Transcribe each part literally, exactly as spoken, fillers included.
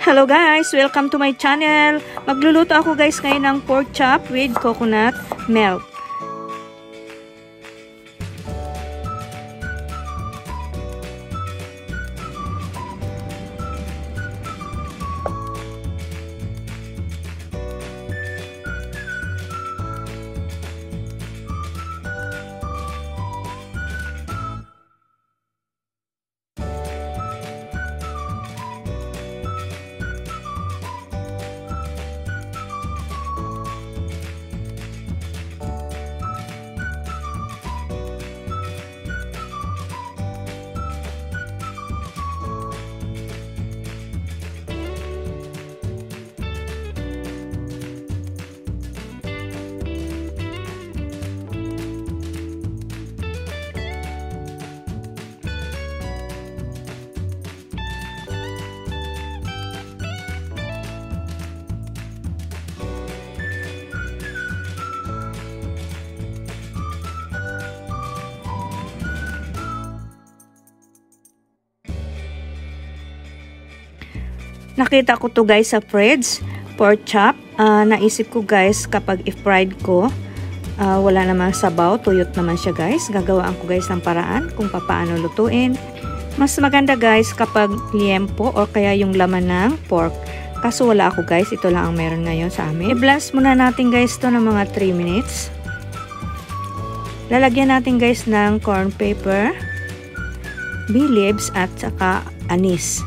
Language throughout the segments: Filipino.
Hello guys! Welcome to my channel! Magluluto ako guys ngayon ng pork chop with coconut milk. Nakita ko to guys sa fridge, pork chop. Uh, naisip ko guys kapag i-fried ko, uh, wala namang sabaw, tuyot naman siya guys. Gagawaan ko guys ng paraan kung paano lutuin. Mas maganda guys kapag liempo or kaya yung laman ng pork. Kaso wala ako guys, ito lang ang meron ngayon sa amin. I-blast muna natin guys to ng mga three minutes. Lalagyan natin guys ng corn pepper, bay leaves at saka anis.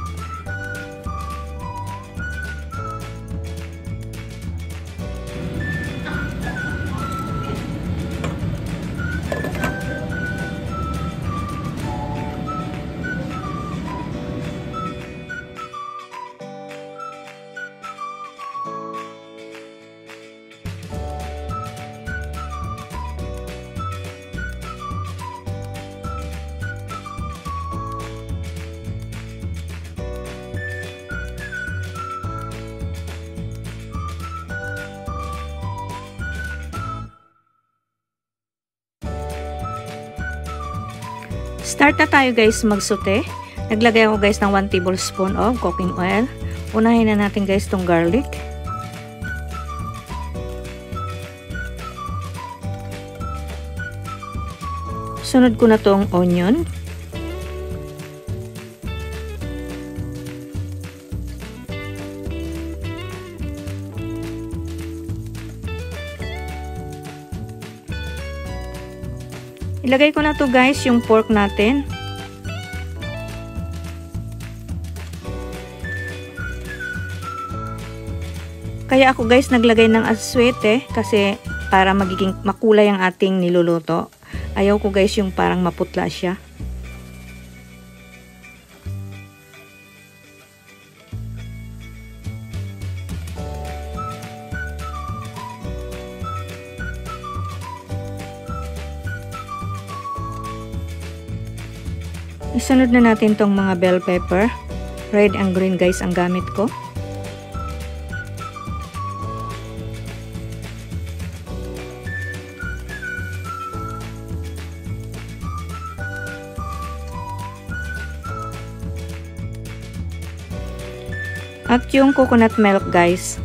Start na tayo guys magsote. Naglagay ako guys ng one tablespoon of cooking oil. Unahin na natin guys tong garlic. Sunod ko na tong onion. Ilagay ko na to guys yung pork natin. Kaya ako guys naglagay ng aswete kasi para magiging makulay ang ating niluluto. Ayaw ko guys yung parang maputla siya. Isunod na natin tong mga bell pepper. Red and green guys ang gamit ko. At yung coconut milk guys.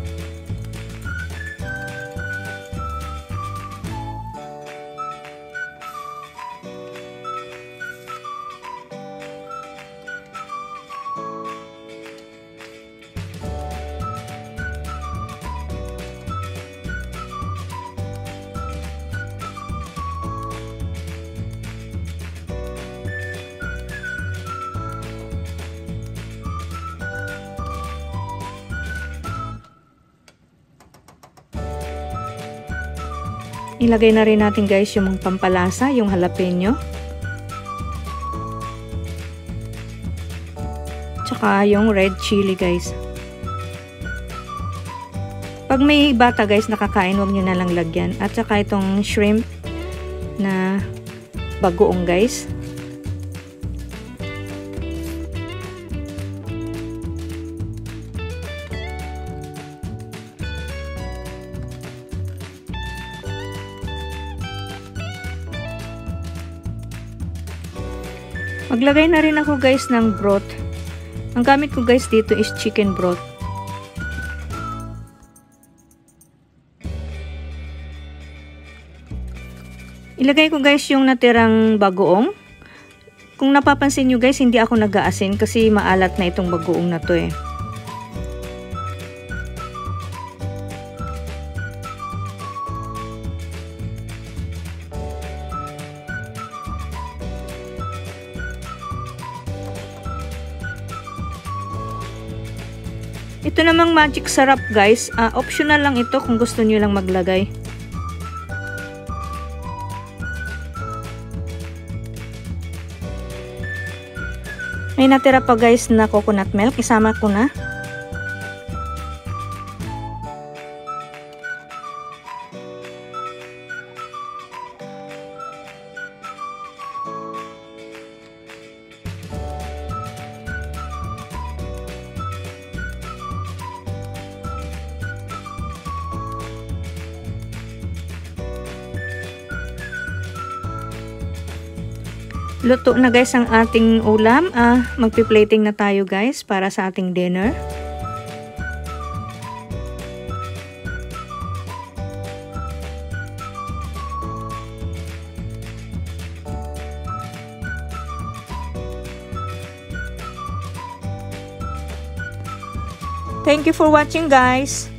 Ilagay na rin natin guys yung pampalasa, yung jalapeno. Tsaka yung red chili guys. Pag may bata guys nakakain, huwag nyo na lang lagyan. At saka itong shrimp na bagoong guys. Maglagay na rin ako guys ng broth. Ang gamit ko guys dito is chicken broth. Ilagay ko guys yung natirang bagoong. Kung napapansin nyo guys, hindi ako nag-aasin kasi maalat na itong bagoong na to eh. Ito namang magic sarap guys, uh, optional lang ito kung gusto nyo lang maglagay. May natira pa guys na coconut milk, isama ko na. Luto na guys ang ating ulam. Ah, magpi-plating na tayo guys para sa ating dinner. Thank you for watching guys.